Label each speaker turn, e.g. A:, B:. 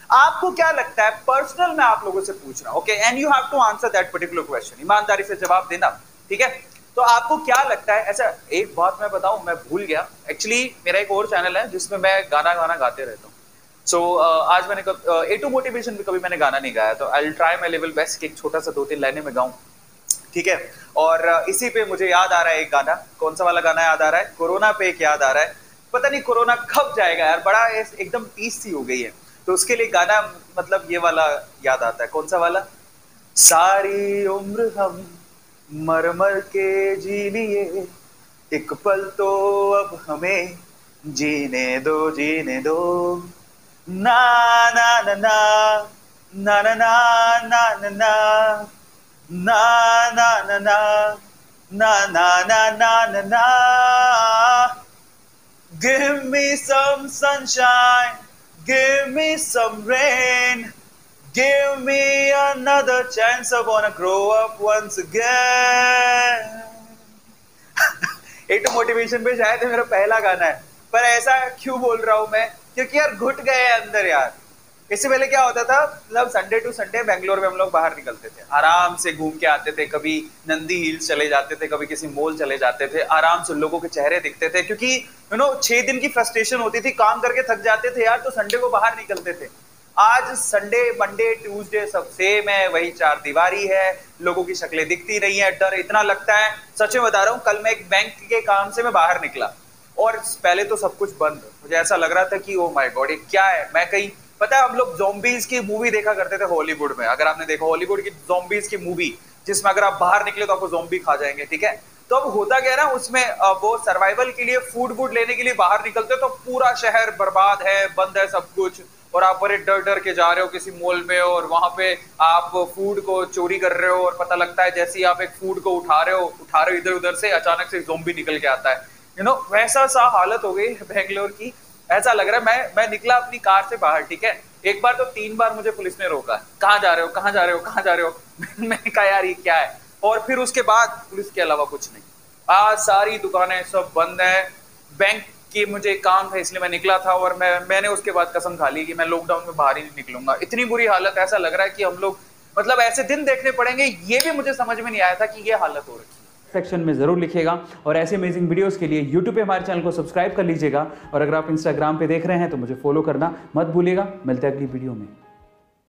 A: आपको क्या लगता है, पर्सनल मैं आप लोगों से पूछ रहा हूं, okay, and you have to answer that particular question, ईमानदारी से जवाब देना, ठीक है। तो आपको क्या लगता है, ऐसा एक बात मैं बताऊं, मैं भूल गया एक्चुअली, मेरा एक और चैनल है जिसमें मैं गाना गाना गाते रहता हूँ। सो आज मैंने A2 मोटिवेशन पे कभी मैंने गाना नहीं गाया, तो I will try my level best कि एक छोटा सा 2-3 लाइनें में गाऊं, ठीक है। और इसी पे मुझे याद आ रहा है एक गाना, कौन सा वाला गाना याद आ रहा है, कोरोना पे एक याद आ रहा है, पता नहीं कोरोना कब जाएगा यार, बड़ा एकदम टीस सी हो गई है, तो उसके लिए गाना मतलब ये वाला याद आता है, कौन सा वाला, सारी उम्र हम मर मर के जी लिए, एक पल तो अब हमें जीने दो ना ना ना ना ना ना ना ना ना ना ना ना ना ना na na na na na na give me some sunshine, give me some rain, give me another chance, I wanna grow up once again. A2 motivation पे शायद मेरा पहला गाना है, पर ऐसा क्यों बोल रहा हूं मैं, क्योंकि यार घुट गए अंदर यार। इससे पहले क्या होता था, मतलब संडे टू संडे बेंगलोर में हम लोग बाहर निकलते थे, आराम से घूम के आते थे, कभी नंदी हिल्स चले जाते थे, कभी किसी मॉल चले जाते थे, आराम से लोगों के चेहरे दिखते थे, क्योंकि 6 दिन की फ्रस्ट्रेशन होती थी, काम करके थक जाते थे यार, तो संडे को बाहर निकलते थे। आज संडे मंडे ट्यूसडे सब सेम है, वही चार दीवारी है, लोगों की शक्लें दिखती नहीं है, डर इतना लगता है, सच में बता रहा हूँ, कल मैं एक बैंक के काम से मैं बाहर निकला और पहले तो सब कुछ बंद, मुझे ऐसा लग रहा था कि ओ माय गॉड ये क्या है, मैं कहीं, पता है हम लोग ज़ॉम्बीज की मूवी देखा करते थे हॉलीवुड में, अगर आपने देखा हॉलीवुड की ज़ॉम्बीज की मूवी, जिसमें अगर आप बाहर निकले तो आपको ज़ॉम्बी खा जाएंगे, ठीक है। तो अब होता क्या है ना, उसमें वो सर्वाइवल के लिए फूड वूड लेने के लिए बाहर निकलते, तो पूरा शहर बर्बाद है, बंद है सब कुछ, और आप बड़े डर डर के जा रहे हो किसी मॉल में, और वहां पे आप फूड को चोरी कर रहे हो, और पता लगता है जैसे ही आप एक फूड को उठा रहे हो इधर उधर से, अचानक से ज़ॉम्बी निकल के आता है, वैसा सा हालत हो गई बेंगलोर की। ऐसा लग रहा है, मैं निकला अपनी कार से बाहर, ठीक है, एक बार तो 3 बार मुझे पुलिस ने रोका, कहाँ जा रहे हो, कहाँ जा रहे हो, कहाँ जा रहे हो मैंने कहा यार ये क्या है, और फिर उसके बाद पुलिस के अलावा कुछ नहीं, आज सारी दुकानें सब बंद है, बैंक की मुझे काम था इसलिए मैं निकला था, और मैंने उसके बाद कसम खा ली कि मैं लॉकडाउन में बाहर ही नहीं निकलूंगा। इतनी बुरी हालत, ऐसा लग रहा है कि हम लोग मतलब ऐसे दिन देखने पड़ेंगे, ये भी मुझे समझ में नहीं आया था कि ये हालत हो रखी है।
B: सेक्शन में ज़रूर लिखिएगा, और ऐसे अमेजिंग वीडियोस के लिए यूट्यूब पे हमारे चैनल को सब्सक्राइब कर लीजिएगा, और अगर आप इंस्टाग्राम पे देख रहे हैं तो मुझे फॉलो करना मत भूलिएगा। मिलते हैं अगली वीडियो में।